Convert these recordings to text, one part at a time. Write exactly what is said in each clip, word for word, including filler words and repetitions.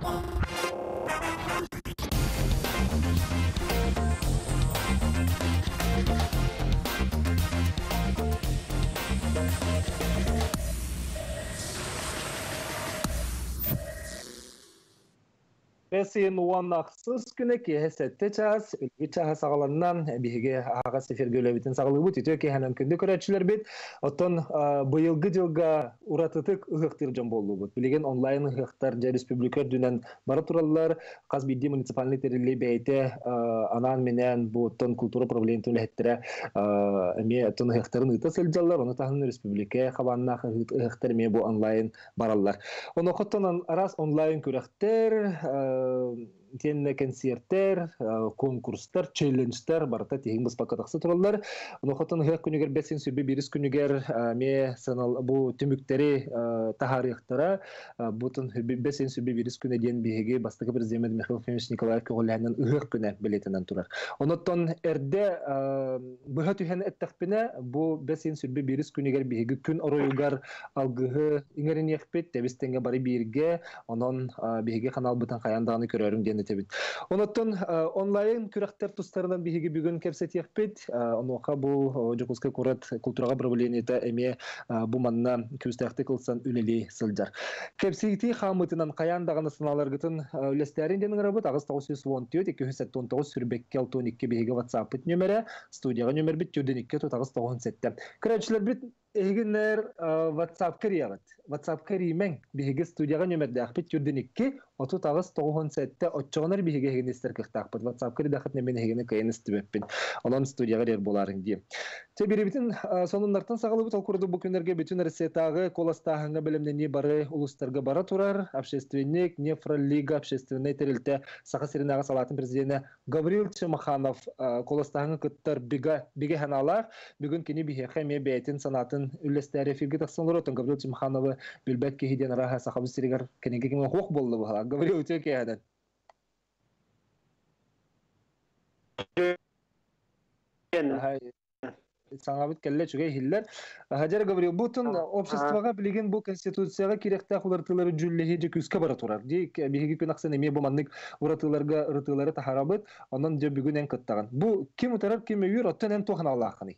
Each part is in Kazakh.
Besin uannaksız güne ki hesette çağız, ülke çağı sağlannan bihige ağa sefer gölebitin sağlığı bu tütü ki hemen künde köreçiler bit. Oton bıyılgı жылга uratıtık ıhıktır can bollu bu. Bilegen online ıhıktar ja respublika dünen bara turallar, qaz biddi municipalni terili beyte anan menen bu oton kultura problemi tüle hettire emi oton ıhıktarın ıta sıljallar, onu tahın respublika qabanna ıhıktar me bu online barallar. Onu qotonan aras online kürekter тенне концерттер, конкурстар, челленджтер барта тегин баспакатаксы тураллар. Нохотон хек күнүгер бесин сүбү бирис күнүгер ме санал бу түмүктери тахарыктара бутун бесин сүбү бирис күнү ден биге бастыгы президент Михаил Фемич Николаев көголянын ыгык күнү билетинен турар. Оноттон эрде быга түһен эттекпине бу бесин сүбү бирис күнүгер биге күн ороюгар алгыгы иңерин якпет тебистенге бары бирге онон биге канал бутан каяндаганы көрөрүм ден тебит. Оноттон онлайн күрәктер тустарынан биһиги бүгүн кепсет якпет. Оноха бу жокуска курат культурага проблемита эме бу манна күстәхте кылсан үлели сылжар. Кепсети хамытынан каяндаганы сыналаргытын үлестерин денин рабыт агыс тогуз жүз он төрт эки жүз он тогуз сүрбекке алтын эки биһиги WhatsApp нөмере студияга нөмер бит жүз эки тогуз жүз жети. Кирәчләр бит эгинер WhatsApp кириябыт. WhatsApp киримен биһиги студияга нөмерде акпит жүз эки тогуз жүз жети отчогонор биһиги эгинестер кыктакпыт. WhatsApp кири дахат немен эгине кайын стебеппин. Онон студияга дер боларың ди. Те бирибитин сонуннартан сагалыбыт окурду бу күнерге бүтүн Россиядагы коластагынга билимдени бары улустарга бара турар. Общественник, Нефролига, общественный терилте сахасиринага салатын президенти Гаврил Чемаханов коластагынга кыттар бига биге ханалар. Бүгүн кини биһи хеме бейтин санатын үлестәре фирге тахсынлар Гаврил Чемаханова билбек кихиден раха сахабы сиригар кенеге кеме хок болду бу. Гаврил Чемаханов Саңабыт келле чугай хиллер. Хаджар Гаврил бутун обществога билеген бу конституцияга киректе хулартылары жүллеһи же күскә бара турар. Ди биһиги күн аксын эме бу маннык уратыларга ырытылары тахарабыт, андан же бүгүн эн кыттаган. Бу ким утарар ким үйүр оттан эн тохана Аллахны.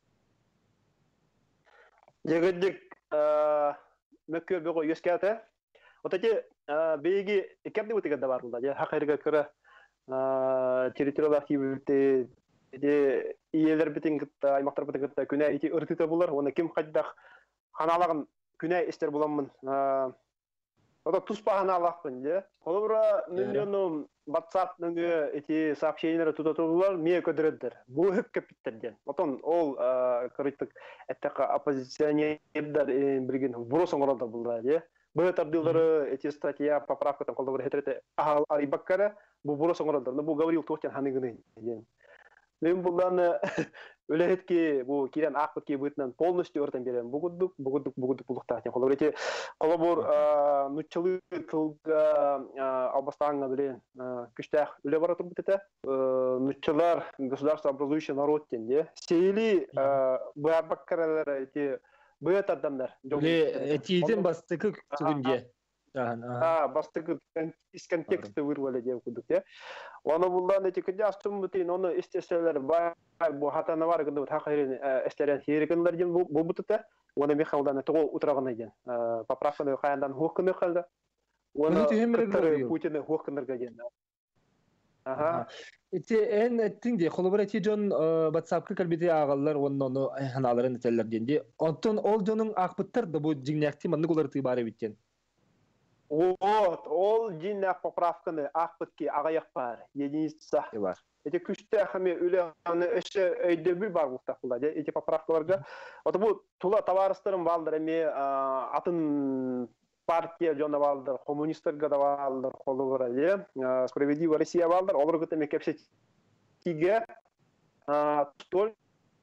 Жегедик мөккө бего юскәтә. Отати биги икәпне үтегә дә барлыда. Я хакырга күрә территориялар кибетте де иелер битин гытта аймактар битин гытта күнә ити ыртыта булар. Оны ким кайдак ханалагын күнә эстер буламмын. Ода туспа ханалакпын де. Колобра миллионум WhatsApp нөңгө эти сообщениялар тутатулар ме көдөрөддөр. Бу хөк капиттерден. Отон ол кырыттык эттека оппозиционердар билген буросоң оралда булда де. Бу тардылары эти статья поправка там колобра хетрете айбаккара бу буросоң оралда. Бу Гаврил Тохтян ханыгыны де. Мен буланы өлеһетки бу кирен акытки бытынан полностью өртен берем. Бугудук, бугудук, бугудук булукта. Колобор эти колобор нуччылы тылга албастаңга билен күчтәх үле бара турбут эте. Нуччылар государство образующий народ тенде. Сейли бабаккаралар эти быят адамдар. Эти иден бастыкы түгүнге. А, бастыгы из контекста вырвали деп кудук, я. Оны булдан эти кыдястым бутин, оны истеселер бар, бу хатана бар гынды хакырын эстерен херикенлер дем бу бутута. Оны Михаилдан тоо утрагына ден. Поправканы каяндан хукуны кылды. Оны Путин хукунырга ден. Ага. Эти эн эттинде коллаборатив жон WhatsApp-ка калбите агаллар онны ханаларын этеллер денди. Онтон ол жонун акбыттар да бу жиңнакти манны колорты бары биттен. Вот, ол жиннак поправканы акбытки агаяк бар. Единица бар. Эти күчтә хаме үле аны эше өйдөбүл бар булта кылда. Эти поправкаларга. Ото бу тула товарыстырым балдыр эме атын партия жона балдыр, коммунисттарга да балдыр, колубара же. Справедливая Россия балдыр. Олар гыта мекепсе тиге стол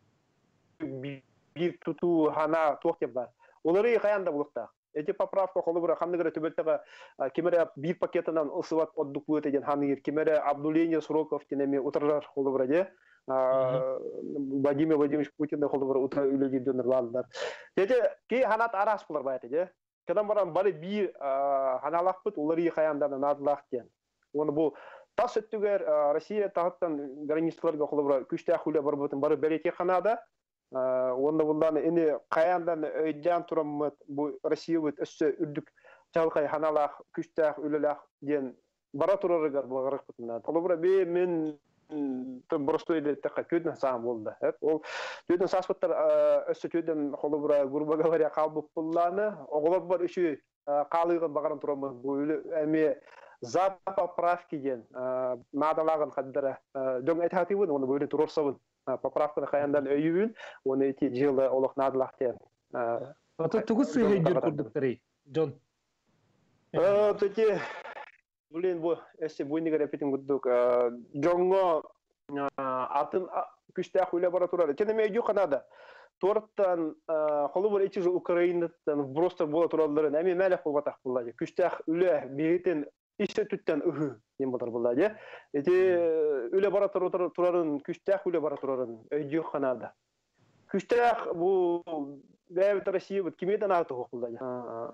бир туту хана токтеп бар. Олары каянда булукта. Эти поправка колубара хандыгыра төбөлтөгө кемере бир пакетынан ысыбат отдук өтеген хандыгыр кемере обнуление сроков тенеме утырар колубара же Владимир Владимирович Путин да колубара утра үлөдүнөр балдар. Эти ки ханат арас булар байты же. Кадан баран бары бир ханалақ бит, олары қаяндан надылақ ден. Оны бұл тас өттігер Россия тағыттан граничталарға қолыбыра күшті ақылы бар бұтын бары бәлеке қанада. Оны бұлдан іні қаяндан өйден тұрамыд, бұл Россия бұт өссі үрдік жалқай ханалақ, күшті ақылылақ ден бара тұрарығар бұлғарық бұтынады. Қолыбыра бе мен бұрыстойды тәққа көйден сағым болды. Ол көйден саспыттар өссі көйден қолыбыра ғұрба ғавария қалбып бұлланы, оғылар бар үші қалығын бағаран тұрамыз. Бұл әме за поправки ден надалағын қаддары дөң әтіғаты бұн, оны бөлі тұрорсабын. Поправканы қаяндан өйіуін, оны еті жылы олық надылақ ден. Ата тұғыз сүйгей дүр күрдіктері, Джон? Төте, бұлен бұл, әсі бұйнығы рәпетін күрдік. Джонға атын күшті ақ үйлі бара тұрады. Кені мәйдеу қанады. Торттан, қолы бір еті жыл Украинаттан вбростар бола тұралыларын, әме мәлік бұл батақ болады. Күшті ақ үйлі бейгетін İşte tütten ühü diyeyim bu tarafında diye. Eti öyle bara turarın, küçük öyle bara turarın. Öyle kanalda. Küçük bu devlet Rusya bu kimden altı hukukunda diye.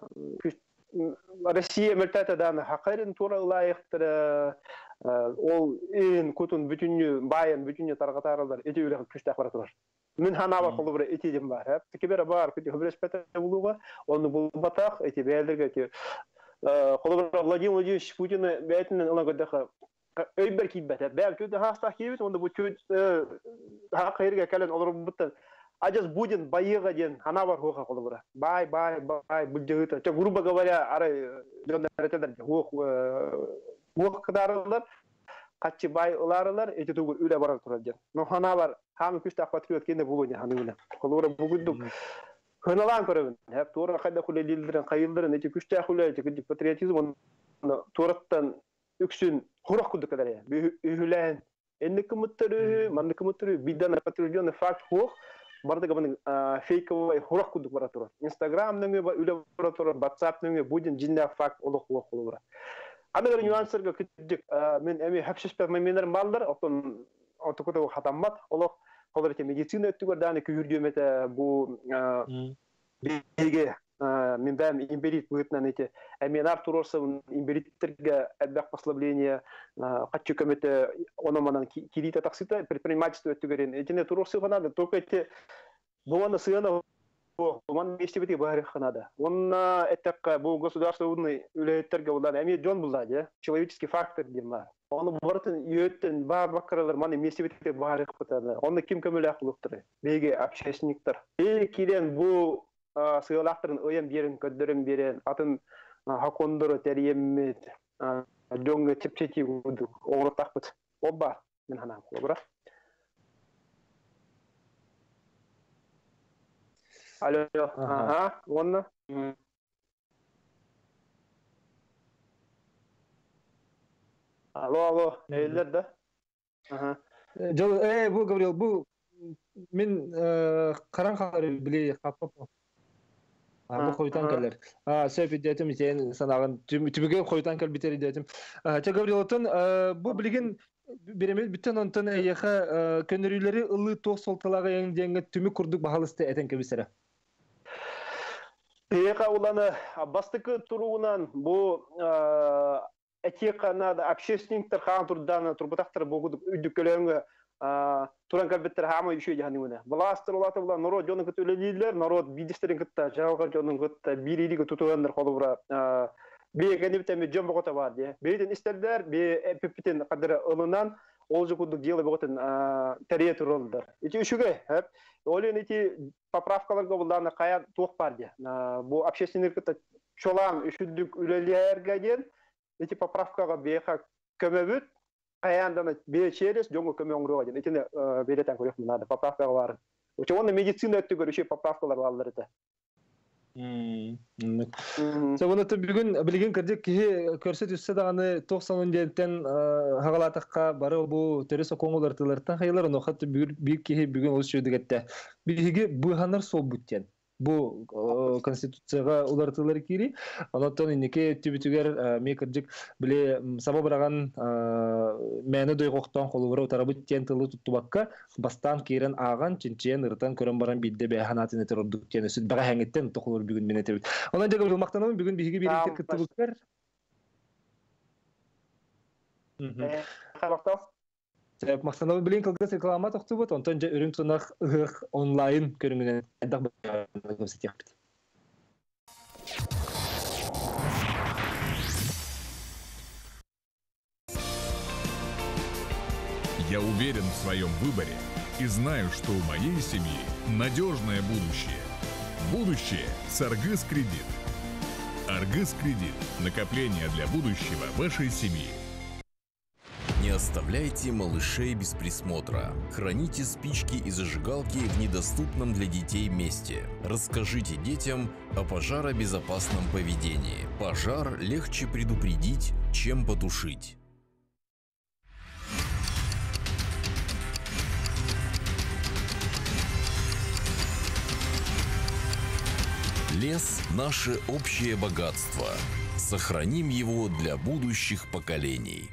Rusya mertebeden hakikaten tura layıktır. Ol en kutun bütünü bayan bütünü taraftarlar. Eti öyle küçük bara turar. Min hana var kolu eti diyeyim var. Hep tekrar var. Küçük bir spete buluğa. Onu bul batak. Eti belirge ki. Қолыбыра Владимир Владимирович Путин'e бәйтінен ұлан көдіқі өйбір кейбәті. Бәл көді хастақ кейбет, онда бұл көд хақ қайырға кәлін олар бұттан. Ажаз Будин байыға ден хана бар хоқа қолыбыра. Бай, бай, бай, бұл жығыты. Ча, грубо говоря, ары жондар әретелер. Хоқ қыдарылар, қатшы бай ұларылар, әте тұғыр үйлі барар тұрар ден. Но хана бар, хамы күшті патриот кенде бұл өне ханығына. Қолыбыра бұл күдік. Хыналан көрөбүн. Хеп туура кайда куле дилдирен, кайылдырын, эти күчтө куле, эти патриотизм оны туураттан үксүн хурак күдүк эле. Үйүлен, энди кымыттыры, манды кымыттыры, бидан подтвержденный факт хок, бардыгы мынын фейковый хурак күдүк бара турат. Инстаграмдын үлө бара турат, WhatsApp'нын будин жинда факт олук олук болура. Аны бир нюансырга күдүк. Мен эми хапшыспак менер балдар, отон отокото хатаммат, олук Колорите медицина өттүгөр даны күрдүмөтө бу беге мен бәм имберит буйтнан эти эминар турорса имбериттерге адбак послабление качу көмөтө ономанан кирита таксита предпринимательство өттүгөрен этине турорса гана только эти буана сыяна буман бештебети бары ханада онна этекка бу государственный үлөйттерге улан эми жон булады человеческий фактор дейм. Onu barıtın yötten var bakarlar mani mesibette bari kıpıtadı. Onu kim kömül akılıktır. Bege общественниктер. Bege kiren bu sığılaqtırın öyen birin köddürün birin atın hakonduru teriyemmet jonga çepçeti udu oğru takpıt. O var. Min hanam kılabıra. Alo. Aha. Onu. Alo, alo, neyler de? Ee, bu Gabriel, bu min karan kalır bile kapap. Bu koyutan keller. Söp ediyetim sen sanağın tümüge koyutan kel biter ediyetim. Ça Gabriel otun bu bilgin birimiz bütün ondan yaha könürüleri ılı toq soltalağa yang denge tümü kurduk bahalısты eten kebisere. Yaha ulanı bastıkı turuğunan bu этика надо общественниктер хаан турдан турбатактар богуд үдүкөлөнгө туран калбеттер хама ишөө жаһанымына властер улаты була народ жонун көтөлөлүлөр народ бидистерин кытта жалга жонун кытта бирилиги тутугандар колубура бегенибтеме жон богота бар де бейден истердер бе пипитен кадыры ылынан ол жукундук деле боготун терие турулдар ити үшүгө хеп олен ити поправкаларга булдан кая тук бар де бу общественник кытта чолан үшүдүк үлөлөргө ден эти поправкага беха көмөбүт аяндан бе через жоңго көмө оңрого ден этине беретен көрөк надо поправкага бар. Ошо оны медицина өттүгөр иши поправкалар алар эте. Мм. Согону бүгүн билген кирдик ки көрсөт үстө даганы токсон жентен хагалатакка бары бу терес окоңулар тылыртан хайылар но хатты бир ки бүгүн ошо дегетте. Биги бу ханар сол бүттен. бу конституцияга улартылар кири. Онотон инеке түбүтүгер мекиржик биле саба бараган мэни дойгоктон холубура тарабыт тен тылы туттубакка бастан кирен аган чинчен ыртан көрөн баран бидде беханатын этердук тенесүт бага хангеттен тохолор бүгүн менетебит. Онан жага бул мактанам бүгүн биги бериктер кыттыбыктар. Мм. Характар. Себеп мактанам билен кылгыс реклама токтубут, онтон же өрүң тунак онлайн көрүнгөнөн андак көрсөтөт. Я уверен в своем выборе и знаю, что у моей семьи надежное будущее. Будущее с Аргыс Кредит. Аргыс Кредит. Накопление для будущего вашей семьи. Не оставляйте малышей без присмотра. Храните спички и зажигалки в недоступном для детей месте. Расскажите детям о пожаробезопасном поведении. Пожар легче предупредить, чем потушить. Лес – наше общее богатство. Сохраним его для будущих поколений.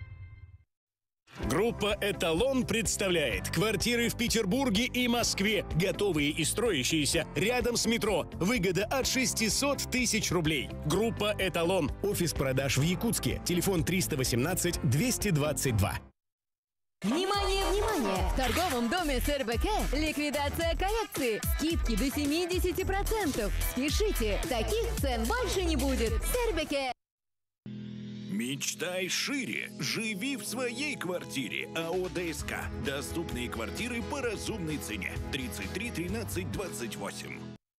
Группа «Эталон» представляет квартиры в Петербурге и Москве, готовые и строящиеся рядом с метро. Выгода от шестисот тысяч рублей. Группа «Эталон». Офис продаж в Якутске. Телефон триста восемнадцать двести двадцать два. Внимание, внимание! В торговом доме СРБК ликвидация коллекции. Скидки до семидесяти процентов. Спешите, таких цен больше не будет. СРБК. Мечтай шире. Живи в своей квартире. АО ДСК. Доступные квартиры по разумной цене. тридцать три тринадцать двадцать восемь.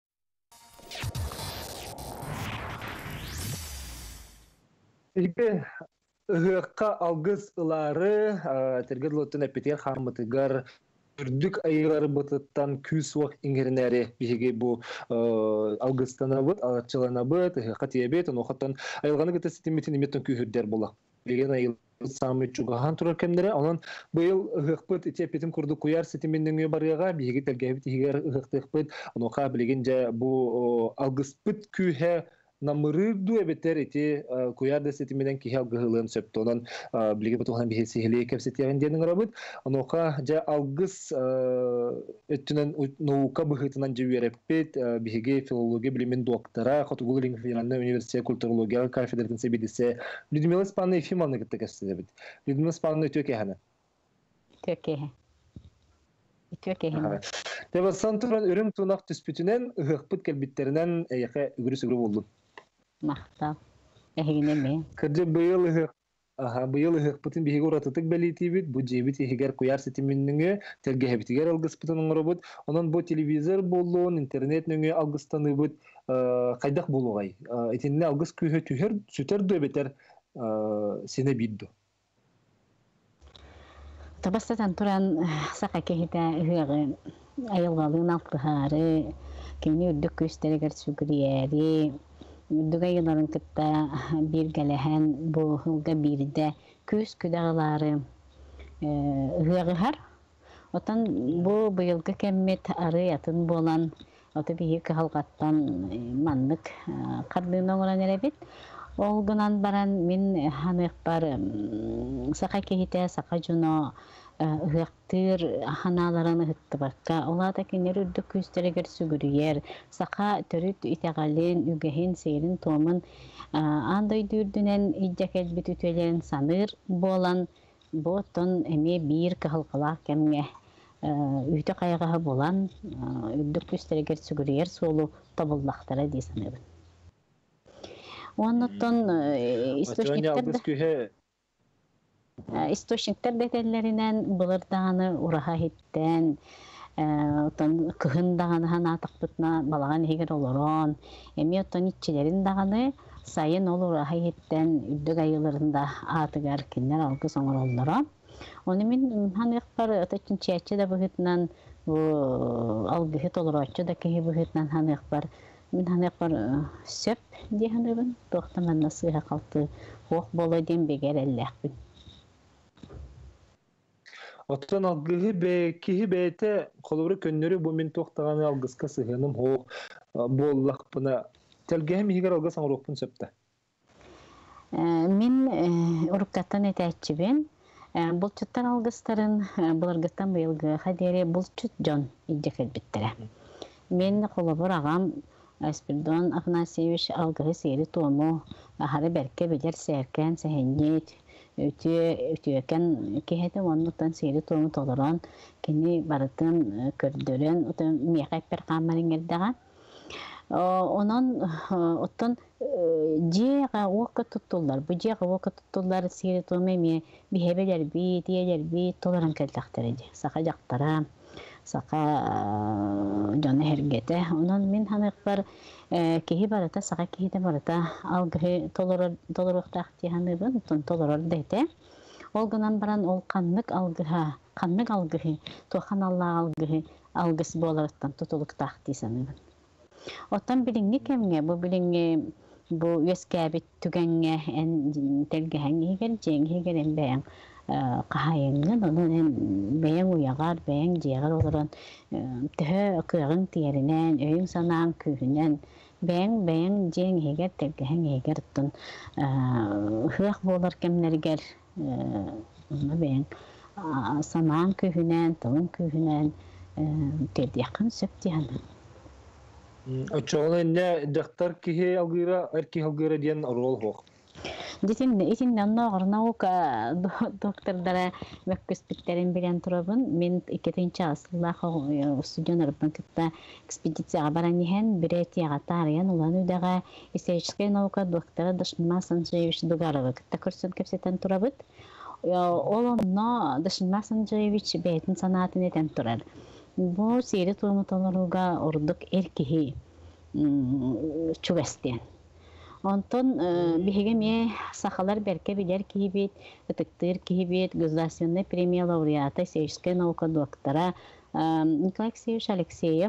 Ыгыкка алгыс ылары тергер лоттун эпитер хармытыгар үрдүк айылары бытыттан күс уак ингернери биһиги бу алгыстанабыт алачыланабыт ыгыкка тиебет онохоттон айылганы гыта ситимитин иметтен күүһүрдер болак деген айыл самый чугахан турар кемнере онон быйыл ыгыкпыт итепитим курду куяр ситиминдеңе барыга биһиги тергебит игер ыгыктыкпыт оноха билеген же бу алгыспыт күүһэ намырыду эбетер ити куярда сетимеден кихал гыһылын сөптонан билге бутуган бихеси хеле кепсетеген денин рабыт оноха жа алгыс өттүнөн наука быхытынан жибереппет биһиге филология билимин доктора Хотугул Федеральный университет культурология кафедратын себидисе Людмила Спанна Ефимовна гытта кепсетебит. Людмила Спанна төкехана. Төкехе. Төкехе. Теба сантуран өрүм тунак түспүтүнен ыгыкпыт келбиттеринен эйке үгүрү-сүгүрү болду. Мактап. Эхигине ме. Кырдэ быйыл ыгык Аха, быйыл ыгыкпытын биһиги уратытык белитибит, бу жебит ихигер куяр сетиминнүңө тергехебитигер алгыспытын оңоробут. Онон бу телевизор болуун, интернет нөңө алгыстаныбыт кайдак болугай. Этинне алгыс күйө түһөр сүтөр дөбетер сене бидду. Табастан туран сака кехите ыгыгы айылгалыын алкыхары, кини үрдүк көстөрөгөр сүгүриери, үрдүгө йыларын кытта бир галахан бу хылга бирде көз күдагылары ыгыгыхар. Отан бу быйылгы кеммет ары атын болан ота бии калгаттан маннык кардын оңоран эребит. Олгунан баран мен ханык бар сака кехите сака жуно ыгыктыр ханаларын ыттыбакка олата кинер үрдүк күстөрөгөр сүгүрүер сака төрүт итегален үгехин сейрин томун андай дүрдүнен ижекелбит үтөлен саныр болан ботон эме бир калкалак кемге үйтө кайгага болан үрдүк күстөрөгөр сүгүрүер солу табылдактара дейсаныбын. Оннотон источниктер источниктер детеллеринен былырдаганы ураха хиттен отон кыһын даганы ханатыкпытна балаган эгер олорон эми отон иччилерин даганы сайын ол ураха хиттен үрдүк айыларында атыгар кинер алгыс оңороллоро. Оны мен ханык бар оточун чече да быгытнан бу алгыхыт олорочу да кеһи быгытнан ханык бар. Мен ханык бар сөп дегенбин токтаман насыга калты хок боло дем бегер эллекпин. Оттон алгыһы бе киһи бэйэтэ холобур көннөрү бу мин туохтаҕаны алгыска сыһыаным хоох буоллахпына телгэһэ миһигэр алгас оҥоруохпун сөптэ. Мин уруккаттан этээччибин. Булчуттан алгыстарын буларгыттан быйылгы хадери булчут жон иддекет биттере. Мен холобур агам Спиридон Афанасьевич алгыһы сири туому ахары берке билер сэркен сэһэнниит үтүө үтүөкен киһэтэ оннуттан сири туому толорон кини барытын көрдөрөн утун миэкайппер хаамариңердага. Онон оттон жега уокка туттуллар. Бу жега уокка туттуллар сири туому ми бихебелер би диелер би толорон келтактар сака жактара сака жаны хергете. Онон мин ханыкпар киһи барата сака киһите барата алгыһы толоруктак тиһаныбын тон толорор дете. Ол гынан баран ол каннык алгыха, каннык алгыһы, тохан алла алгыһы алгыс боларыттан тутулуктак тисаныбын. Оттан билиңги кемге бу билиңги бу өскәбит түгәнгә эн телгәһәңге гел җиңге гел бәян кахайыңны онын бәян уягар бәян җыягар олорон төһө кыгын тиеринен өйүң санаан күһүнен бәян бәян җиңге гел телгәһәңге гел тон хыах болар кемнәргәр бәян санаан күһүнен тон күһүнен тедяқын сөптиһан. Очоғын әнне дақтар кихи алгыра, әрки алгыра дейін орол хоқ. Десем, итин нанна оғырнаука доктордара мәккөспіттерін білен тұрабын. Мен икетінші асыллағы студион арбан кітті экспедицияға баран ехен, бір әтияға тариян ұлан үйдаға историческая наука доктора Дашынма Санжаевич Дугарова кітті көрсін көпсеттен тұрабыд. Ол онна Дашынма Санжаевич бәйтін санатын етен тұрар. Бу сири туумуталаруга ордук эркихи чугастен. Онтон биһиге ме сахалар берке билер кихибит, ытыктыр кихибит, государственная премия лауреата, историческая наука доктора Николай Алексеевич Алексеев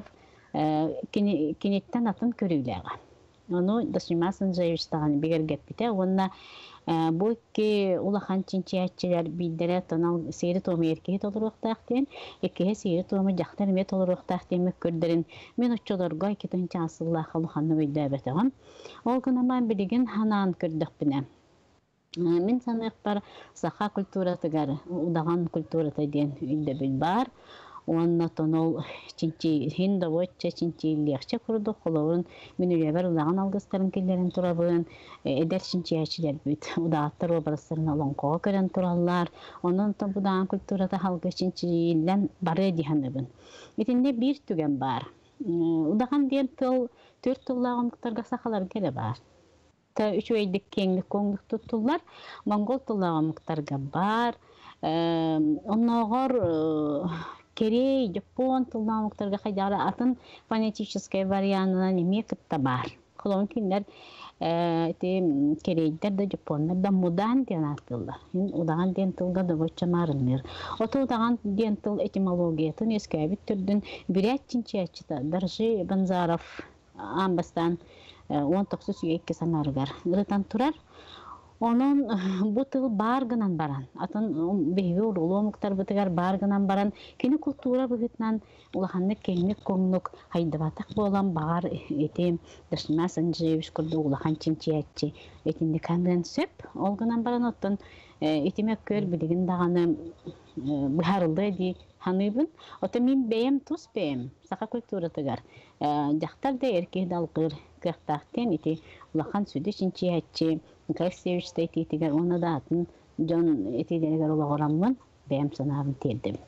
кинеттен атын көрүләгә. Ону Дашынма Санжаевич таганы бигергеп бите, онна бу ки улахан чинчиятчылар биддере тонал сири тоому эркеги толуруктаактен экеге сири тоому жактар эме толуруктаактен мөккөрдөрүн мен оччолорго экетинчи асыллах улаханны бүйдөбетегам ол гынаман билигин ханаан көрдөкпүнө мен саныктар саха культуратыгар удаган культурата диен үйдөбүл бар. Онна тонол чинчи хинда вотча чинчи легче курду холорун минүлебер улаган алгыстарын келлерин турабын эдер чинчиячилер бүт удааттар образларын алонкого көрөн тураллар. Онун то будан культурата халкы чинчилен бары диханыбын. Итинде бир түген бар. Удаган диен тыл төрт тыллагындыктарга сахалар келе бар. Та үч өйдүк кеңдик коңдук туттулар. Монгол тыллагындыктарга бар. Онногор Корей, Япон тылнамыктарга хайдара атын фонетический вариантына неме кытта бар. Колон киндер эти корейдер да Япондар да мудан ден атылдар. Удаган ден тылга да бочамарыныр. Ото удаган ден тыл этимологиятын эскәбит түрдүн бирәт чинчиячыта Даржи Банзаров амбастан он тогуз эки санаргар. Гытан турар. Onun bu tıl bargınan baran. Atın behivi urulu muhtar bıtıgar bargınan baran. Kini kultura bıgıtnan ulahanlık kenglik kongluk haydabatak bolan bağır etim. Dışma Sanjayevich kurdu ulahan çinçiyatçı. Etinde kandan söp. Olgınan baran otun etime kör biligin dağını bıharıldı edi hanıybın. Ota min beyem tuz beyem. Saka kultura tıgar. Jaktar da erkeği dalgır. Kırktakten eti ulahan südü çinçiyatçı. Николай Алексеевич тайтитигер оны да атын жон этилеригер олагораммын бэм санабын тердим.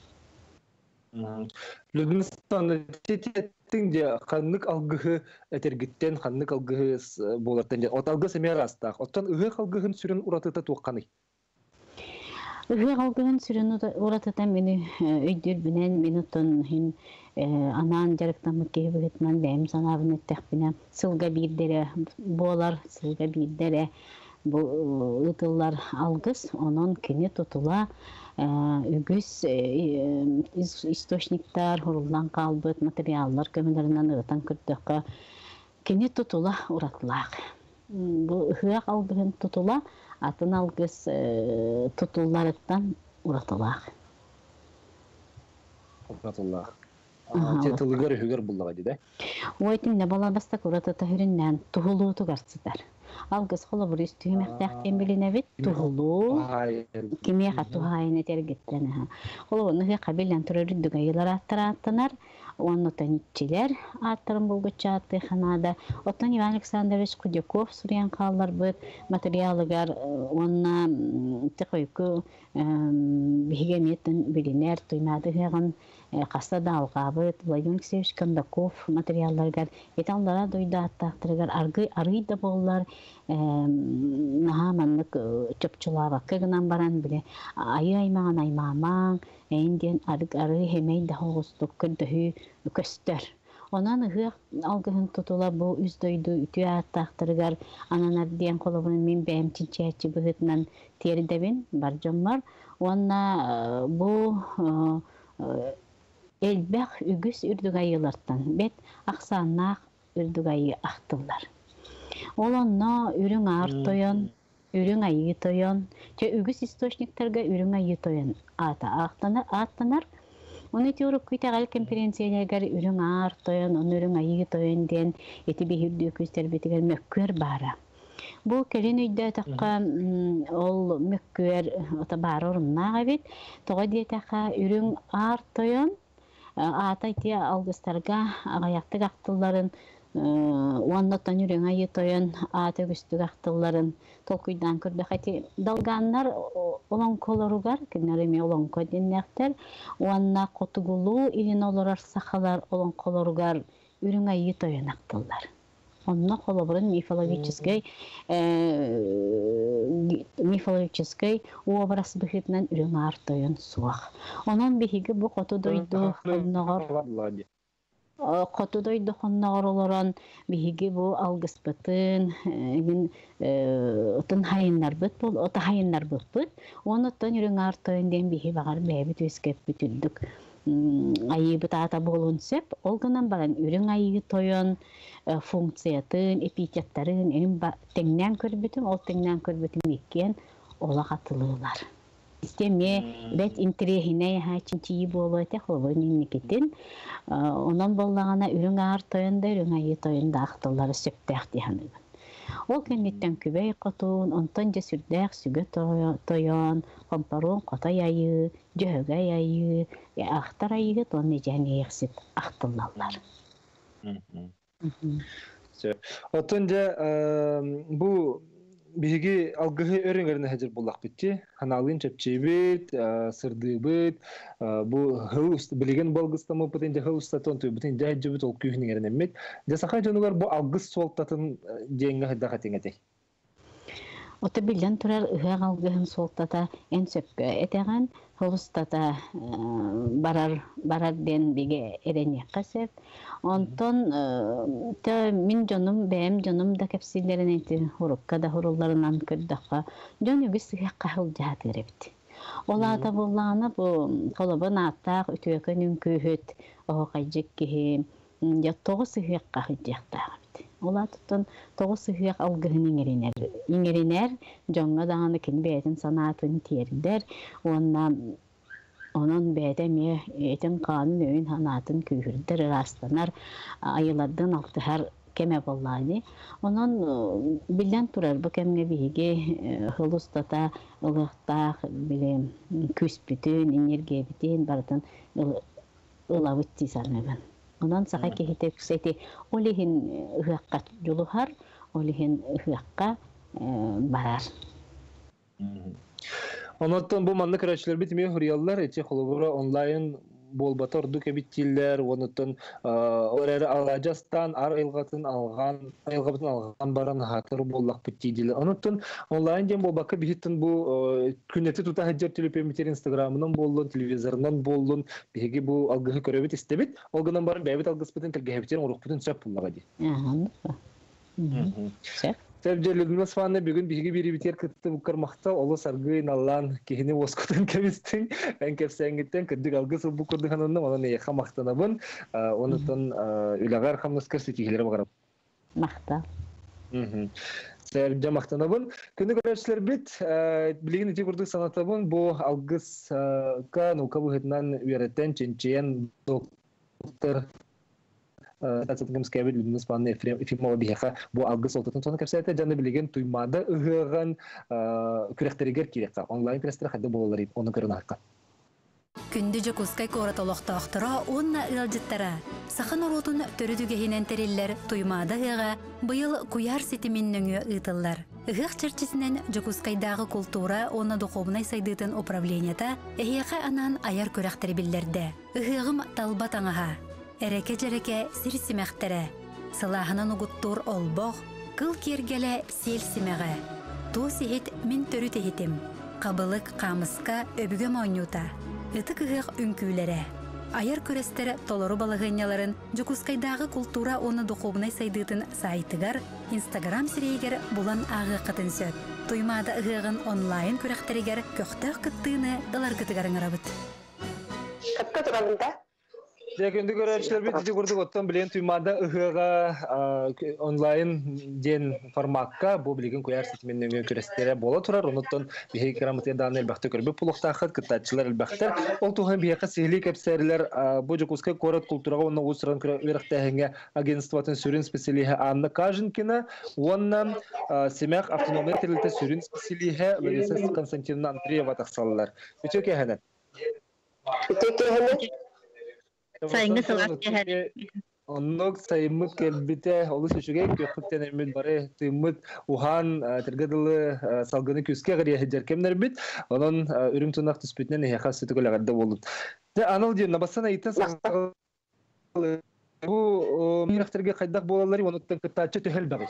Лүгүнстан тететтин де каннык алгыһы этергиттен каннык алгыһы болартан де от алгы семер астак. Оттан ыгы алгыһын сүрүн уратыта туакканы. Ыгы алгыһын сүрүн уратыта мени өйдөр менен минуттан хин анан жарыктан кебигетман бэм санабын эттекпине сылга бирдере болар сылга бирдере бу ытыллар алгыс онон кини тутула үгүс источниктар хурулдан калбыт материаллар көмөлөрүнөн ытан кырдыкка кини тутула уратылак. Бу ыгыак алгыһын тутула атын алгыс тутулларыттан уратылак. Хатулла. Тетылыгар үгөр буллага диде. Уайтын не бала баста курата тахириннан тухулууту гарсыдар. Алгыс холо бир үстүмәктәктен билине бит тухулуу. Кимия хату хайны тергеттен. Холо нөхе кабилен төрөдүгө йылар аттыраттанар. Онно танчилер аттырым булгыча атты ханада. Оттон Иван Александрович Кудяков сурян каллар бит материалыгар онна текойку бигеметтен билинер туймады хаган каста далгабыт Владимир Алексеевич Кондаков материалларгар эталлара дойда аттактыргар аргы арыйда боллар нахаманнык чөпчулаба кыгынан баран биле айы аймаган аймамаң энден арык ары хемей да хогустук көддөхү көстөр онан ыгы алгыһын тутула бу үз дойду үтү аттактыргар ананар диен колобун мен бемчин чечи быгытнан теридебин бар жоммар онна бу элбэх үгүс үрдүгайылартан бет аксааннаак үрдүгайы актылар. Олонно үрүң аар тойон, үрүң айы тойон, че үгүс источниктарга үрүң айы тойон ата ақтанар, аттанар. Оны теорик күйтәгәл конференцияларга үрүң аар тойон, оны үрүң айы тойон ден эти бихирдүү күстер битигер мөккөр бара. Бу келин үйдө такка ол мөккөр ата бар оруннага бит, тога диетака үрүң аар тойон ата ите алгыстарга агаяктык актылларын уаннаттан үрүң айы тойон ата күстүк актылларын толкуйдан көрдө хати далганнар олон колоругар кинереме олон кодиннектер уанна котугулуу илин олорар сахалар олон колоругар үрүң айы тойон актыллар. Онно холобрын мифологической мифологической образ бихитнен үрүң аар тойон суах. Онон бихиги бу коту дойду онногор Коту дойду хонногор олорон бихиги бу алгыспытын эгин отун хайыннар быт бул ота хайыннар быт быт оноттон үрүң аар тойон ден бихи багар бэбит өскеп бүтүлдүк айы бытаата болун сеп олгынан баран үрүң айы тойон функциятын эпитеттарын эм теңнен көрбүтүм ол теңнен көрбүтүм экен ола катылуулар. Системе бет интерехине хачинчи боло эте хобонин никетин онон боллагана үрүң аар тойонда үрүң айы тойонда актылары сөптәк диханы. Ол кеннеттен күбей котун, онтон же сүрдәк сүгө тойон, компарон котай айы, жөһөгай айы, ахтар айы тонны және ексит актыллалар. Отон же бу биги алгыһы өрөңөрүнө хәзер булак битти. Ханалын чепчебит, сырдыбыт, бу хылыс билеген болгыстамы бутен хылыстатон ту бутен жайжыбыт ол күйүнүн эренемет. Жасака жонугар бу алгыс солтатын деңге хадага теңете. Ота билен турар ыгы алгыһын солтата эн сөпкө этеген хылыстата барар барар ден биге эрене касеп. Онтон та мин жонум бэм жонум да кепсилерин эти хурукка да хурулларынан көрдөкка жон үгүс кахыл жаатырыбыт. Олата булланы бу колобон аттак үтөкөнүн күйөт о кайжык ки я тогуз сыгык кахыжактагы. Олатыттан тогуз сыгык алгыһын иңеринер. Иңеринер жонга даганы кин бетин санаатын тердер. Онна Onun bədəmi etin qanun öyün hanatın kühürdür, rastlanar, ayılardan altı hər keme bollani. Onun bilən turar bu kemge bihigi hılustata, ılıqtaq, bilin, küspütün, enerjiya bitin, barıdan ılavıtti sanıgan. Ondan sağa kehite küseti, olihin ıhıqqa juluhar, olihin ıhıqqa barar. Ondan bu manlı kıraçlar bitmiyor huriyallar eti холобура онлайн болбата орду кебиттилер, онуттан орары алажастан ар ылгатын алган, ылгатын алган баран хатыр боллак биттидилер. Онуттан онлайн ден болбакка бихиттен бу күнөтү тута хаджар телепемитер инстаграмынан болдун, телевизорунан болдун, биги бу алгы көрөбүт истебит, олгынан барын бэбит алгыспытын телгебитер урукпутун сөп буллага ди. Sevgili Svan'la bir gün bir gibi biter kıttı bu karmaktaolu sargı nalan kihini voskutun kemistin en kefsen gitten kırdık algısı bu kırdık hanımda ona ne yakamaktan abın onundan ülagar hamlas kırsı kihilere bakarım. Makta. Сәрбе мақтанабын. Күнді көрәшілер бит, білеген өте күрдік санатабын, бұл алғысқа наука бұғытынан үйереттен ченчен доктор Татсатыңымыз кәбіл Людмила Спанна Ефимова бейхақа бұл алғыс олтатын соны кәпсәйті жаны білеген тұймады ұғыған күректерігер керекқа. Онлайн күрестері қайды болалар еп, оны көрін аққа. Күнді жүкускай қоратолықта ақтыра, онна ұлжыттара. Сақын оротын түрідігейінен терелер тұймады ұға, бұйыл куяр сетімінніңі ұйтылар. Ұғық чәрчесінен жүкускайдағы культура, оны дұқобынай сайдытын управленията, әйеқі анан аяр көрәқтері білдерді. Ұғығым талба таңаға. Әрәке жәреке сір сімәқтірі. Сылағынан ұғыттур олбоқ, қыл кергелі сел сімәғі. Ту сехет мен түрі тегетім. Қабылық қамысқа өбігі мойнута. Үтік ұғық үнкүйлері. Аяр көрестері толору балығыняларын жүкускайдағы культура оны дұқобынай сайдытын сайтығар, Инстаграм сірейгер бұлан ағы қытын сөт. Туймады ұғығын онлайн көректерігер көқтіқ күттіғыны ұлар күтігарың арабыт. Қытқа тұрабында? Күнді көрәшілер бет жеде көрдік оттан білен тұймада ұғыға онлайн ден форматқа бұл білген көяр сетіменнің көрестері бола тұрар. Оныттан бейхей керамытия даны әлбәқті көрбі пұлықтақыд, күттатшылар әлбәқтір. Ол туған бейхі сихли кәпсәрілер бұл жүкускай корат культураға онна ұсыран көріқтәхіңе агентстватын сүрін специалиға Анна Кажинкина, онна семяқ автономия терліті сүрін специалиға Лариса Константиновна Андреева тақсалылар. Өте кәхінет? Өте кәхінет? Сайыңы сылғат кәхәр. Оннық сайымыт кәлбіте олы сөшіге көқтіктен әмін бары тыймыт ухан тіргеділі салғыны көске ғырия жеркемдер біт. Onun үрім тұнақ түспетінен еқа сөті көліғарды болуд. Аныл ден, набасана иттен сағылы бұл мирақтерге қайдақ болалары, оныттан күттачы төхел бағы.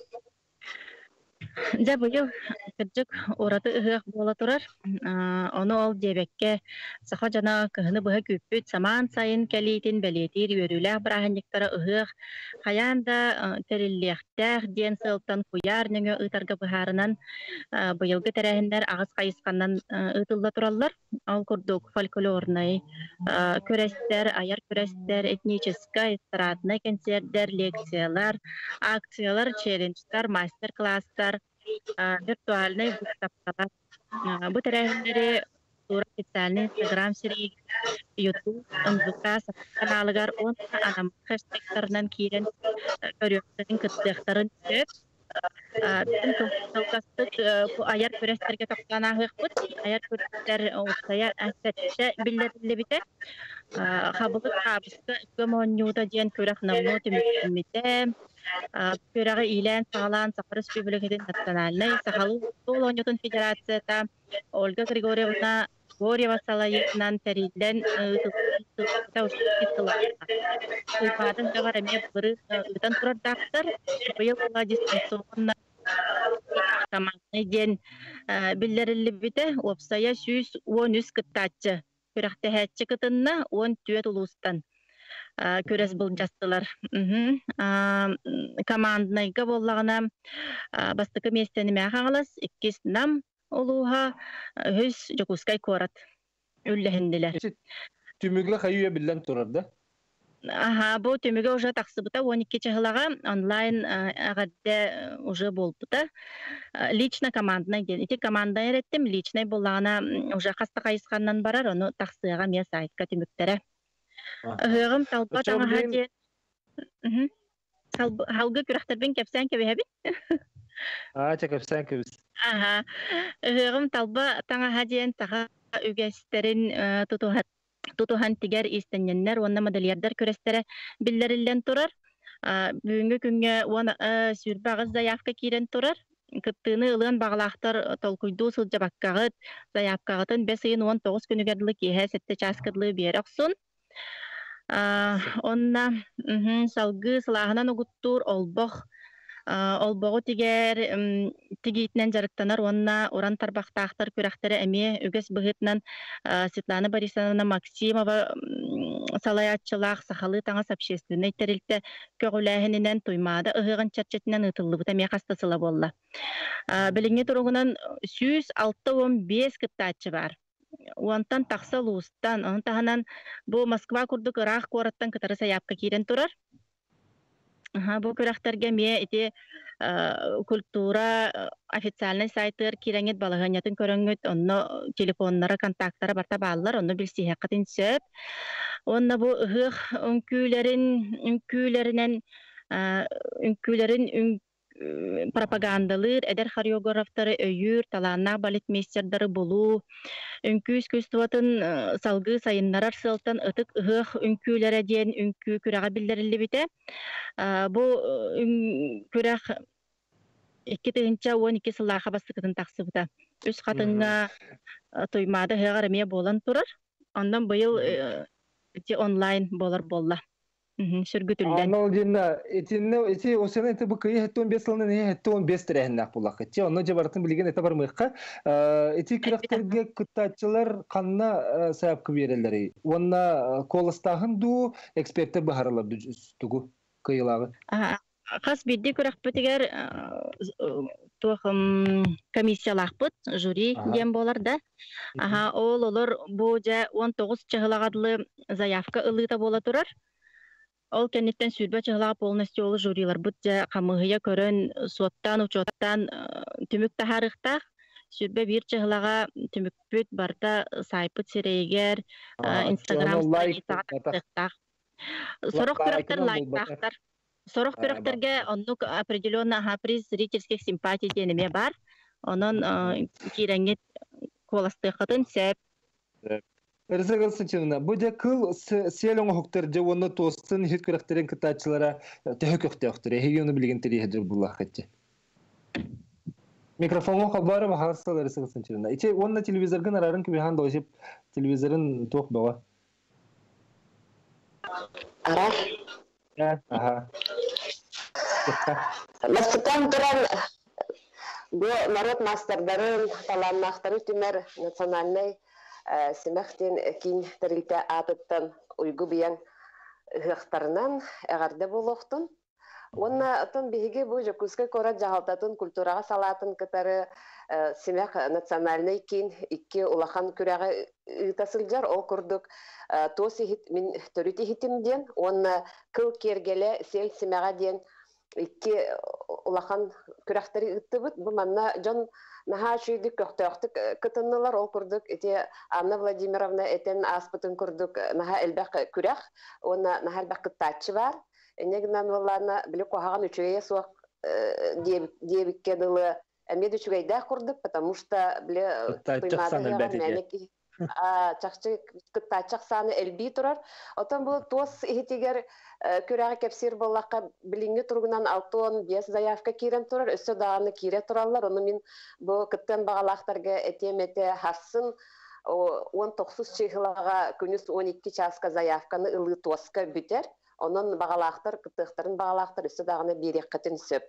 Жа бұйыл кірджік ораты ұғық бола тұрар. Оны ол дебекке сақа жана кіғыны бұғы көппіт саман сайын кәлейтін бәлетер өріләқ бірағынліктары ұғық. Қаянда тәріллектәқ ден сылтан құяр нөңі ұтарға бұғарынан бұйылғы тәрәхіндер ағыз қайысқаннан ұтылда тұралар. Ал күрдік фольклорный көрәстер, аяр көрәстер, этническа, эстрадный концерттер, лекциялар, акциялар, челленджтар, мастер-класстар, виртуальный выставкалар. Бу тәрәхіндері официальный Instagram сирек, YouTube, МЗК, каналыгар, он анам хэштегтарынан кейрен көрөктөрүн кыттыктарын сөп. Тылкастык аяр көрестерге тоқтанағық бұд. Аяр көрестер ұқтаяр әсетші білдерілі біте. Қабылы қабысты көмонюда ден көрек намно түмікімметі. Көрегі илән сағалан Сақырыс Республикатын национальный Сахалу Олонютын Федерацията Ольга Григорьевна Горьева салайынан тәрелден тұлғыта ұшқытыларына. Ұйпадың жағар әме бұры ұтан тұрардақтыр. Бұйыл ұла дистанционна командный ден білдерілі біті опсая сүйіс он үз кыттатчы. Көріқті әтчі кытынна он түйет ұлыстан. Көрес бұл жастылар. Команднайға боллағына бастықы местеніме ағалас, иккес нам олуға өз жүкускай корат үлләхінділер. Түмігі қайуя білден тұрарды? Аха, бұл түмігі ұжа тақсы бұта, он екі чағылаға онлайн ағадды ұжа бол бұта. Лично команднай ден. Ити команднай реттім, личнай боллағына ұжа қасты қайысқаннан барар, оны тақсыға мен сайтқа түміктері. Ғығым талба жаңаға ден. Халғы күріқтербен кәпсән кәбе А, чакапсан көбіс. Аха. Ғығым талба таңаға ден таға үгәстерін тұтуған тігер истенненнер, онна модельердер көрестері білдерілден тұрар. Бүгінгі күнге сүрбағыз заявка кейрен тұрар. Кыттыны ылын бағылақтар толкуйду сылжабаққағыт, заявқағытын бес айын он тоғыз күнігерділі кейе сетті часкыдлы берек сон. Онна салғы сылағынан ұғыттур олбоқ. Олбоғу тигер тигейтінен жарықтанар, онна оран тарбақтақтар көрәқтері әме үгіс бұғытынан Светлана Борисовна Максимова салаятчылақ сақалы таңас общественный тәрілті көғіләхінінен тұймады ұғығын чарчетінен ұтылы бұта ме қастасыла болла. Біліңе тұрғынан сүйіз алты он бес кіттатчы бар. Уантан тақсал ұстан, оның тағынан бұл Москва күрдік ұрақ қораттан кітары саяпқа кейрен тұрар. Ага, бу көрәхтәргә ме ите культура официальный сайттар кирәңет балаганятын көрәңгет, онно телефоннары, контакттары барта баллар, онно билсиһә кытын сөп. Онна бу ыгых үнкүләрен, үнкүләреннән үнкүләрен пропагандалыр, эдер хореографтары өйүр, таланна балетмейстердары болу, үнкү искусствотын салгы сайыннарар сылтан ытык ыгых үнкүләре ден үнкү күрәгә билдериле бите. Бу күрәх икки тыгынча он икки сыллаха бастыкытын таксыбыта. Үс катынга тоймады хыгар эме болан турар. Андан быйыл онлайн болар болла. Сүргүтүлден. Анол динна этинне эти осена эти бу кый хеттон бес сылын не хеттон бес тирәһеннәк булак. Эти онно жабартын билген эте бар мыйка. Эти күрәхтәргә кытачылар канна сәбәп береләр. Онна колыстагын ду эксперты баһарлар тугу кыйлагы. Хас бидди күрәхпетигәр тохым комиссиялахпыт, жюри дем болар да. Аха, ол олар бу жа он тогуз чыгылагадлы заявка ылыта бола турар. Ол кеннеттен сүрбә чыгылага полностью олы жюрилар бут жа камыгыя көрөн соттан учоттан түмүк тахарыкта сүрбә бир чыгылага түмүкпүт барта сайпыт серегер Instagram страницага. Сорок көрәктер лайктахтар. Сорок көрәктерге онну определенно приз зрительских симпатий денеме бар. Онон кирәңет коластыгытын сәп. Ризыгыл сычына бу да кыл селең хоктер же оны тостын хит көрәктерен кытачылара төһөкөктө хоктер эгене билген терехедер буллах хәтте. Микрофонга хабары бахарсалар ризыгыл сычына. Иче онна телевизорга нарарын кебехан дошип телевизорын тох бага. Ара. Ага. Мәскәүдән торан бу народ мастердарын таланнактары түмәр национальный Семехтен кин терилте атыттан уйгу биян ыхтарынан әгәрдә булыктын. Онна атын биге бу жакускай кора жахалтатын культурага салатын кытары Семех национальный кин икки улахан күрәгә итасылҗар ол курдук тоси хит мин төрити хитимден онна кыл кергеле сел Семега ден икки улахан күрәхтәре иттебит бу манна жон наха шүйдік көқтөқтік кытыннылар ол күрдік. Эти Анна Владимировна этен аспытын күрдік наха әлбәқ күрәқ, оны наха әлбәқ кыттатчы бар. Энегінен оларына білік қоғаған үшөйе соқ дебікке дылы әмеді үшөйдә күрдік, потому что білі тоймады чақчы кыттатчақ саны әлбей тұрар. Отан бұл тос ихетегер көрәғі кәпсер болаққа білінгі тұрғынан алтон бес заявка кирен тұрар, өсі дағаны кире тұралар. Оны мен бұл кыттан бағалақтарға әтем-әте хасын он тоғыз чығылаға күніс он екі часқа заявканы ылы тоска бүтер. Onun bağlaqtır, kıtıqtırın bağlaqtır, üstü dağına bir yakıtın söp.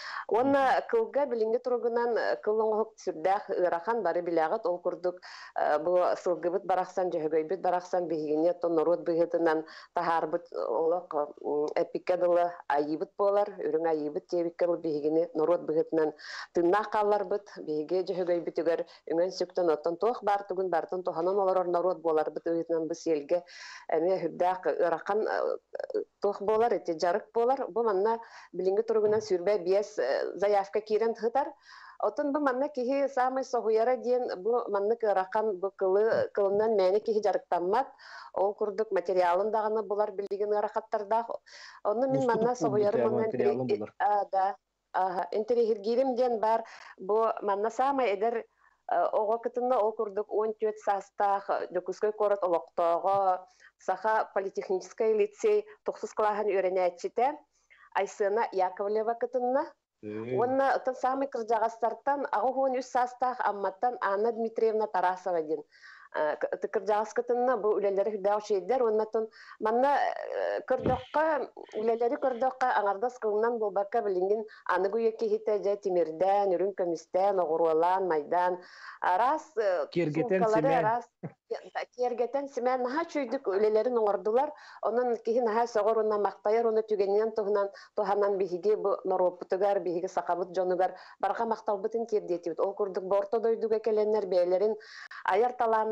Ona kılga bilingi turgunan kılın oğuk sürdaq ıraqan bari bilağıt ol kurduk. Bu sılgıbıt baraqsan, cəhügöybüt baraqsan bihigine ton norud bihitinan taharbıt olaq epikadılı ayibıt bolar. Ürün ayibıt tebikkalı bihigine norud bihitinan tınna qallar bıt. Bihige cəhügöybüt üger üngön sökten otan toğ bar tugun bartın tohanan olar norud bolar bıt bihitinan bu selge. Әне хүддақ ыраққан тоқ болар, әте жарық болар. Бұл манна білінгі тұрғынан сүрбә бес заявка керен тұғытар. Отын бұл манна кеге самый соғуяра ден бұл манна ыраққан бұл қылынан мәне кеге жарықтанмат. Ол күрдік материалын дағаны болар білген ырақаттарда. Оны мен манна соғуяры манна интерегер ден бар. Бұл манна самый әдір оға кытынна ол күрдік он төрт састақ дөкіскөй корот олықтоға саха политехнический лицей тоқсыз қылағын өренәтчіте Айсына Яковлева кытынна. Онна ұтын самый кіржағастартан ағы он үш састақ амматтан Анна Дмитриевна Тарасова ден. Кіржағас кытынна бұл үлелері хүдәу шейдер. Оннатын манна кірдоққа, үлелері кірдоққа аңардас қылынан бұл баққа білінген аны көйе кейті жа темірден, үрін көмістен, оғыруалан, майдан. Арас, кергетен семен. Кергетен семен наға чөйдік үлелерін оңырдылар. Onun kehin ha soğur ona maqtayar onu tügeniyen tohnan tohanan bihiге bu noroptugar bihiге saqabut jonugar barqa maqtalbıtın kerdetibit. Ol kurduk borto doyduga kelenler beylerin ayar talanlar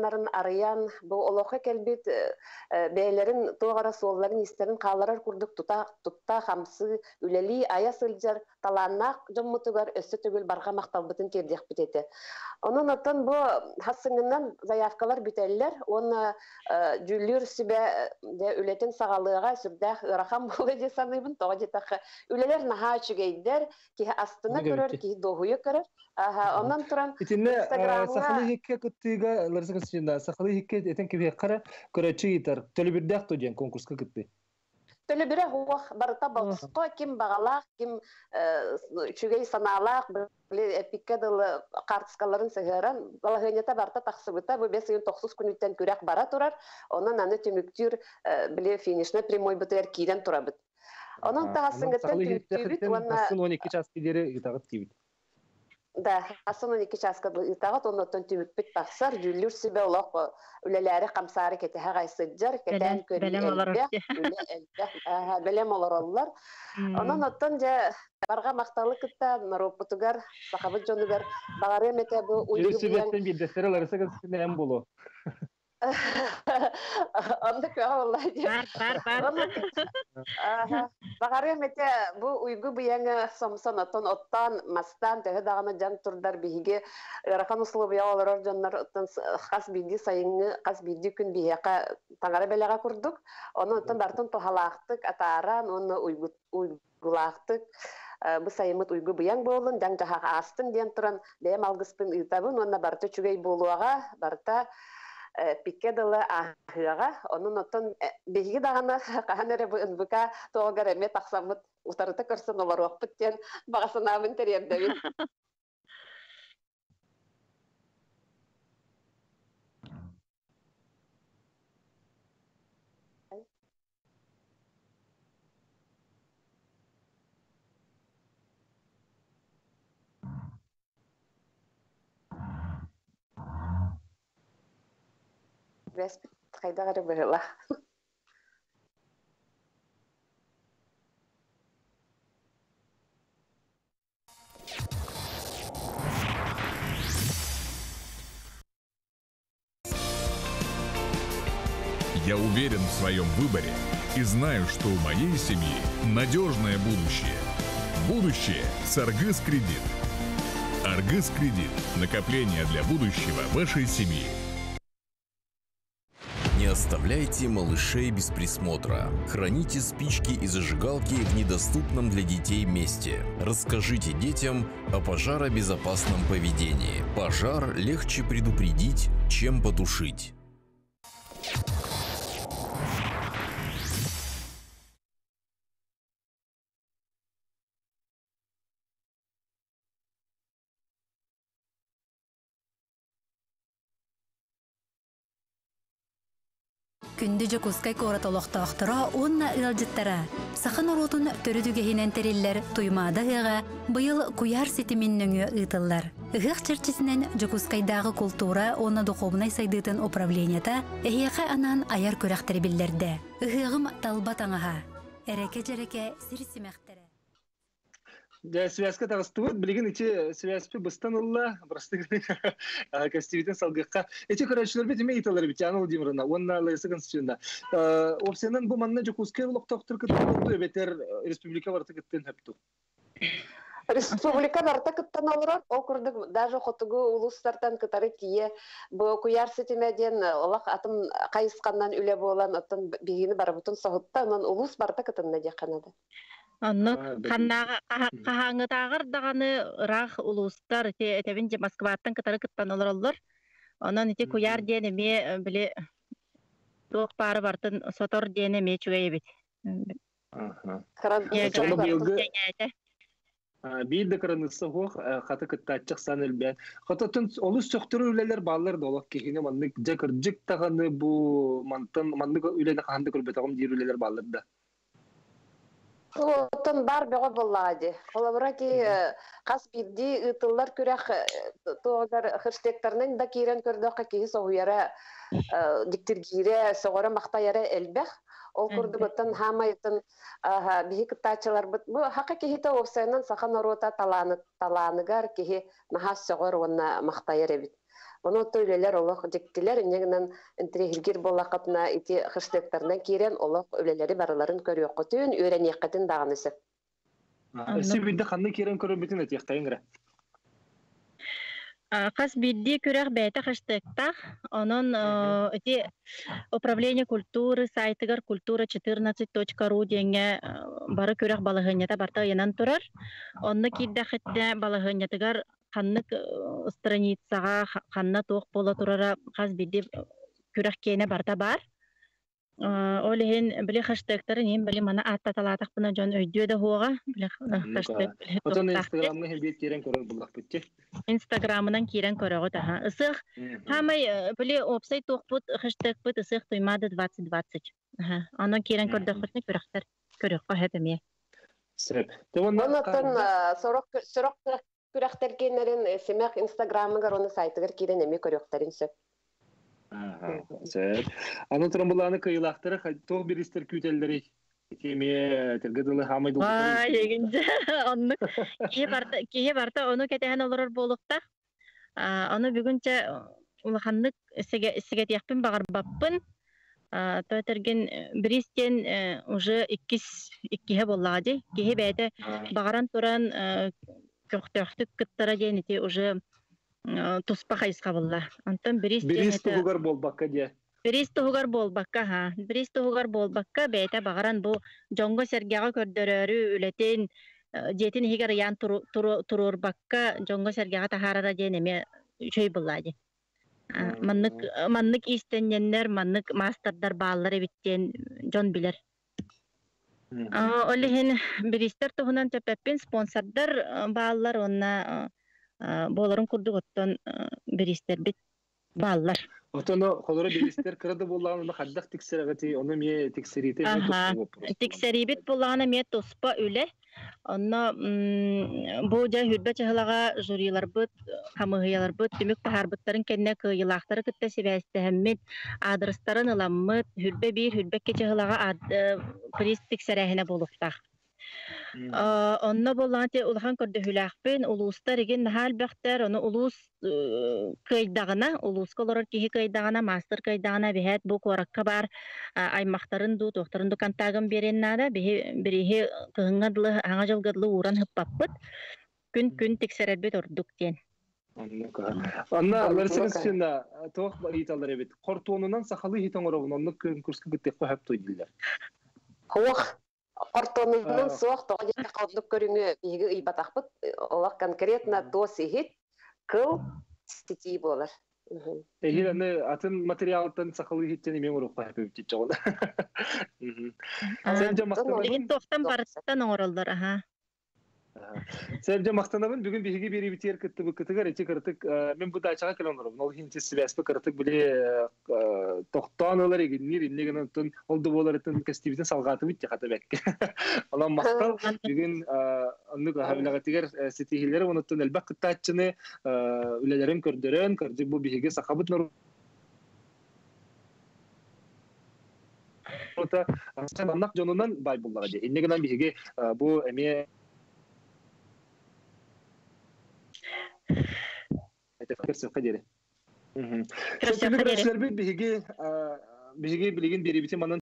таланнарын арыян, бу олоха келбит бәйләрен тугара солларын истерин каларар курдук тута тутта хамсы үлели ая сылжар таланнак жоммутугар өссө түгүл барга макталбытын тердек битети. Онун оттон бу хасыңынан заявкалар бүтеллер, оны жүлүр себе де үлетин сагалыга сүрдәх ырахам болы де саныйбын, тога жетак үлелер наха чүгейдер, ки астына көрөр, ки дохуя көрөр. Аха, ондан туран Инстаграмга сахалы хикке кыттыга ларсыгын сында сахалы хикке этен кебе кара көрөчү итер. Төлөбүрдәк тоҗен конкурска кытты. Төлөбүрә хуак барыта болско ким багалак, ким чүгей саналак, биле эпиккадылы картскаларын сыгыран, балагынета барта таксыбыта бу бес токсуз күнүттен күрәк бара турар. Онан аны түмүктүр биле финишне прямой битер киден турабыт. Онан тагасыңгыттан түмүктүбүт, онна он эки час кидери итагыт кибит. Да, асын он эки часка итагат, оннотон түмүкпүт таксар, жүлүр себе олок үлеләре камсары кете хагайсыджар, кетен көрүлөр. Белем олороллар. Онан оттон же барга макталы кытта Ропутугар, Сахабыт жонугар багары мете бу уйгу биен. Жүсүбөттөн бирдестер ларса кытсынен боло. Онда көңөллай. Бар, бар, бар. Багары мете бу уйгу биен сомсон оттон оттан мастан тәһе дагына жан турдар биге ракан услы бия олар жаннар оттон хас биди сайынгы хас биди күн бияка таңара белага курдук. Оны оттон бартын тохалактык атаран, оны уйгу уйгулактык. Бу сайымыт уйгу биян болун, жан жаха астын ден туран дем алгыспын итабын, онна барты чүгей болуага, барта пиккедылы ахыга, onun оттон беги дагана каханере бу ынбыка тоогар эме таксамыт утарыта көрсөн олар окпуттен багасынабын терердебин. Веспит хайдагары была. Я уверен в своем выборе и знаю, что у моей семьи надежное будущее. Будущее с Аргыс Кредит. Аргыс Кредит. Накопление для будущего вашей семьи. Не оставляйте малышей без присмотра. Храните спички и зажигалки в недоступном для детей месте. Расскажите детям о пожаробезопасном поведении. Пожар легче предупредить, чем потушить. Күнді жокускай коратолоқтақтыра онна ылжыттара. Сахан оротун төрүдүгехинен териллер туймада ыга быйыл куяр сетиминнөңө ытыллар. Ыгық черчисинен жокускайдагы культура онна духовнай сайдытын управленията эхияқа анан аяр көрәқтері билдерді. Ыгығым талбат аңаға. Эреке жереке сирсимәқтері. Да, связка тагыстыбыт, билген ичи связпи быстан улла, просто костюмитен салгыкка. Эти көрөчүлөр бит эме италар бит, Анна Владимировна, онна лайсы конституцияда. Опсенен бу манна жокускай улуктоктур кытты, бетер республика барты кыттын хэпту. Республика барта кыттан олорор, ол курдук даже хотугу улустартан кытары кие, бу куяр сетимеден олак атын кайыскандан үле болан атын бигини барабытын согутта, анан улус барта кытынна жаканады. Анны кахаңытагыр даганы рах улустар этебин же Москваттан кытары кыттан олороллор. Онан ити куяр дене ме биле ток пары бартын сотор дене ме чугайбит. Ага. Каран Бийди кырынысы хох хаты кыттачык санылбен. Хататын олус сөктөрү үлелер баллар долок кехине манны жакыржык таганы бу мантын манны үлелер ханды көрбөтөгүм дир үлелер балларда. Оттон бар бего боллади. Колобра ки кас бирди ытыллар күрәк тоогар хырстектарнын да кирен көрдөккө ки соуяра диктиргире согора мактаяра элбех. ол курдугуттан хамайтын биһи кыттаачыларбыт бу хака кихите овсайнан сахан орота таланы таланыгар кихи нахас согор уонна мактайыр эбит. Ону төйлелер олох жектилер инегинен интригир болакытына ити хыштыктарына кирен олох өлелери барыларын көрүөккө түн үйренеккетин дагынысы. Сибидде ханны кирен көрөбүтүн этиктайыңра. Қас бидди көрәк бәйті қыштықтақ, onun эти управление культуры сайтыгар культура четырнадцать точка ру денге бары көрәк балығынята барта янан турар. Онны киддәхетте балығынятыгар қаннык страницаға қанна тоқ бола турара қас бидди көрәк кейіне барта бар. Олеген біле қыштықтары нем біле мана атта талатақ бұна жон өйдеу да хоға. Отон инстаграмны хебет керен көрөр бұлақ бүтте. Инстаграмынан керен көрігі таға. Isық, хамай біле опсай тоқпыт, қыштық бұт, ысық тұймады двадцать двадцать. Анан керен көрдіқ бұтны көріқтар көріқ қағетіме. Сіріп. Онатын сұрық көріқтар кейінерін семек инстаграмыгар оны сайтыгар керен еме көріқтарын сөп. Аны тұрымбыланы кыйлақтары тоқ берістер күйтелдері теме тергеділі хамайды ұлды. Ай, егінді. Кеге барта оны кәтәген олырыр болуқта. Оны бүгінче ұлықанлық ісігет яқпын бағар баппын. Төтерген бірістен уже иккіге боллағады. Кеге бәйті бағаран тұран көқтөқтік күттара дейінеті уже туспа хайска болла. Антон бирис бирис тугар болбакка де. Бирис тугар болбакка ха. Бирис тугар болбакка бейта багаран бу жонго сергага көрдөрөрү үлетен жетин хигер ян турur бакка жонго сергага тахарара денеме чөй буллади. Маннык маннык истеннер маннык мастердар баалары биттен жон билер. Олехин биристер тухунан төпеппин спонсордар баалар онна боларын курдук оттон биристер бит баалар. Отоно холора биристер кырды боллаганы хаддак тиксерагати оны ме тиксерите тиксерибит боллаганы ме тоспа үле. Онна бу жа хүрбө чыгылага журилар бут, хамыгыялар бут, демек бахарбыттарын кенне кыйылактары кытта себәстәһәммит, адрестарын ыламмыт, хүрбө бир хүрбө кечыгылага приз тиксерәһенә булыктак. Онна болланте улахан көрдө хүләхпен улустар еген нахал бәхтер оны улус кайдагына улус колорор кихи кайдагына мастер кайдагына бехет бу коракка бар аймактарын ду тохтарын ду кантагын береннада бирихи кыгыңадылы аңа жылгадылы уран хыппаппыт күн күн тексерелбет ордук ден. Анна версиясында тох италар эбит. Кортуунунан сахалы хитоңорогун онны конкурска гыттык хап тойдилер. Хох Ортонунун суох тоҕо калдык көрүңү биги ыйбатахпыт олак конкретно то сихит кыл стити болар. Эхил аны атын материалдан сахалы хиттен эме уруп кайып өтүп жогон. Сен жа мактанабын. Токтан барыстан оңоролдор, аха. Сен жа мактанабын бүгүн биги бери битер кытты бу кытыгар эти кыртык мен бу дачага келондорум. Ол хинчи сибеспе кыртык биле токтоонолор эгинир иннеген онтон олду болорытын кастибитен салгаты бит катабек. Алам мактал бүгүн анны хабилага тигер сетихилери онтон элбак кыттачыны үлелерин көрдөрөн көрдү бу биге сахабыт нор Ота анак жонунан бай буллага же. Иннеген биге бу эме это ферсер кадере. Мм. Ферсер кадере. Биге биге билеген берибите манан